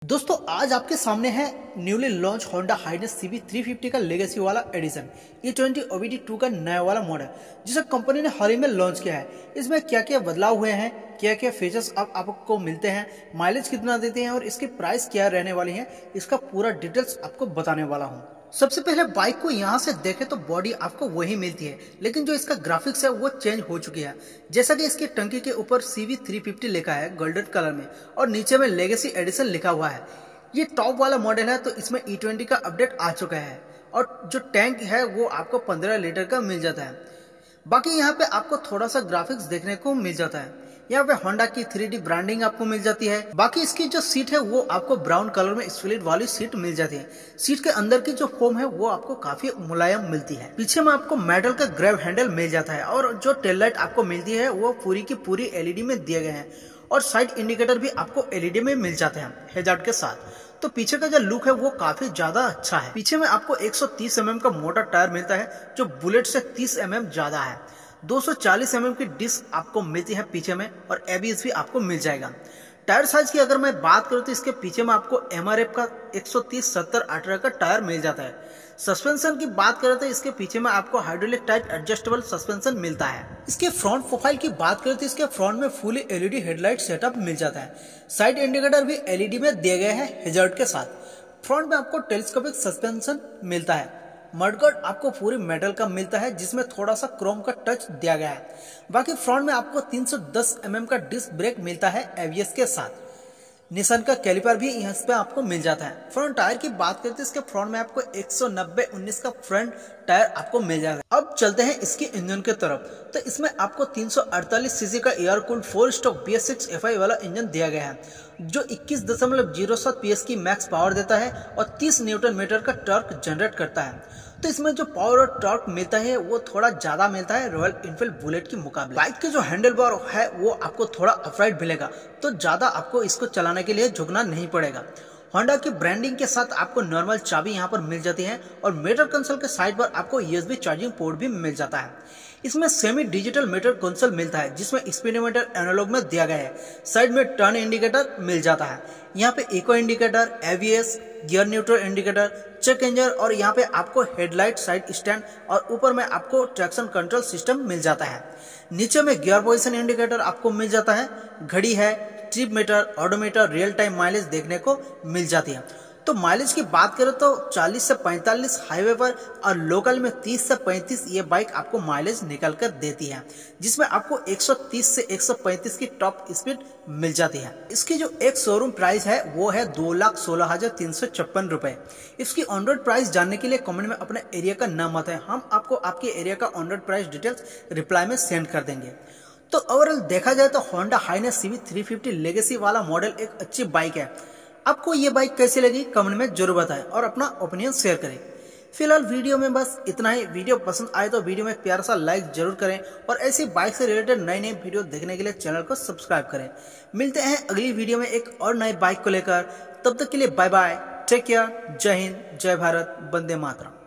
दोस्तों आज आपके सामने है newly launch Honda Highness CB 350 का लेगेसी वाला एडिशन E20 OBD2 का नया वाला मॉडल जिसे कंपनी ने हाल ही में लॉन्च किया है। इसमें क्या क्या बदलाव हुए हैं, क्या क्या फीचर्स आपको मिलते हैं, माइलेज कितना देते हैं और इसकी प्राइस क्या रहने वाली है, इसका पूरा डिटेल्स आपको बताने वाला हूँ। सबसे पहले बाइक को यहाँ से देखें तो बॉडी आपको वही मिलती है, लेकिन जो इसका ग्राफिक्स है वो चेंज हो चुकी है। जैसा कि इसकी टंकी के ऊपर CB 350 लिखा है गोल्डन कलर में और नीचे में लेगेसी एडिशन लिखा हुआ है। ये टॉप वाला मॉडल है तो इसमें E20 का अपडेट आ चुका है और जो टैंक है वो आपको 15 लीटर का मिल जाता है। बाकी यहाँ पे आपको थोड़ा सा ग्राफिक्स देखने को मिल जाता है। यहाँ पे होंडा की 3D ब्रांडिंग आपको मिल जाती है। बाकी इसकी जो सीट है वो आपको ब्राउन कलर में स्प्लिट वाली सीट मिल जाती है। सीट के अंदर की जो फोम है वो आपको काफी मुलायम मिलती है। पीछे में आपको मेटल का ग्रैब हैंडल मिल जाता है और जो टेल लाइट आपको मिलती है वो पूरी की पूरी LED में दिए गए हैं और साइड इंडिकेटर भी आपको LED में मिल जाते हैं हेडलाइट के साथ। तो पीछे का जो लुक है वो काफी ज्यादा अच्छा है। पीछे में आपको 130 mm का मोटा टायर मिलता है जो बुलेट से 30 mm ज्यादा है। 240 mm की डिस्क आपको मिलती है पीछे में और ABS भी आपको मिल जाएगा। टायर साइज की अगर मैं बात करूं तो इसके पीछे में आपको MRF का 130/70/18 का टायर मिल जाता है। सस्पेंशन की बात करें तो इसके पीछे में आपको हाइड्रोलिक टाइप एडजस्टेबल सस्पेंशन मिलता है। इसके फ्रंट प्रोफाइल की बात करें तो इसके फ्रंट में फुली LED हेडलाइट सेटअप मिल जाता है। साइड इंडिकेटर भी LED में दिए गए हैं हेडलाइट के साथ। फ्रंट में आपको टेलीस्कोपिक सस्पेंशन मिलता है। मडगार्ड आपको पूरी मेटल का मिलता है जिसमें थोड़ा सा क्रोम का टच दिया गया है। बाकी फ्रंट में आपको 310 mm का डिस्क ब्रेक मिलता है ABS के साथ। निसान का कैलिपर भी यहाँ पे आपको मिल जाता है। फ्रंट टायर की बात करते हैं इसके फ्रंट में आपको 190/19 का फ्रंट टायर आपको मिल जाएगा। अब चलते हैं इसकी इंजन की तरफ। तो इसमें आपको 348 सीसी का air cooled 4 stroke BS6 FI वाला इंजन दिया गया है जो 21.07 PS की मैक्स पावर देता है और 30 Nm का टॉर्क जनरेट करता है। तो इसमें जो पावर और टॉर्क मिलता है वो थोड़ा ज्यादा मिलता है रॉयल इनफील्ड बुलेट के मुकाबले। बाइक के जो हैंडल बार है वो आपको थोड़ा अपराइट मिलेगा तो ज्यादा आपको इसको चलाने के लिए झुकना नहीं पड़ेगा। होंडा की ब्रांडिंग के साथ आपको नॉर्मल चाबी यहाँ पर मिल जाती है और मीटर कंसोल के साइड पर आपको USB चार्जिंग पोर्ट भी मिल जाता है। इसमें सेमी डिजिटल मीटर कंसोल मिलता है जिसमें स्पीडोमीटर एनालॉग में दिया गया है। साइड में टर्न इंडिकेटर मिल जाता है। यहाँ पे eco indicator, ABS, gear neutral indicator, check engine और यहाँ पे आपको हेडलाइट साइड स्टैंड और ऊपर में आपको ट्रैक्शन कंट्रोल सिस्टम मिल जाता है। नीचे में गियर पोजीशन इंडिकेटर आपको मिल जाता है। घड़ी है, trip meter, odometer, real time mileage देखने को मिल जाती है। तो माइलेज की बात करें तो 40 से 45 हाईवे पर और लोकल में 30 से 35 ये बाइक आपको माइलेज निकल कर देती है जिसमें आपको 130 से 135 की टॉप स्पीड मिल जाती है। इसकी जो एक शोरूम प्राइस है वो है 2,16,356 रुपए। इसकी ऑन रोड प्राइस जानने के लिए कमेंट में अपने एरिया का नाम आता है, हम आपको आपके एरिया का on road price details reply में सेंड कर देंगे। तो ओवरऑल देखा जाए तो होंडा हाइनेस CB 350 लेगेसी वाला मॉडल एक अच्छी बाइक है। आपको ये बाइक कैसी लगी कमेंट में जरूर बताएं और अपना ओपिनियन शेयर करें। फिलहाल वीडियो में बस इतना ही। वीडियो पसंद आए तो वीडियो में एक प्यारा सा लाइक जरूर करें और ऐसी बाइक से रिलेटेड नई नई वीडियो देखने के लिए चैनल को सब्सक्राइब करें। मिलते हैं अगली वीडियो में एक और नई बाइक को लेकर। तब तक के लिए बाय बाय, टेक केयर, जय हिंद, जय भारत, वंदे मातरम।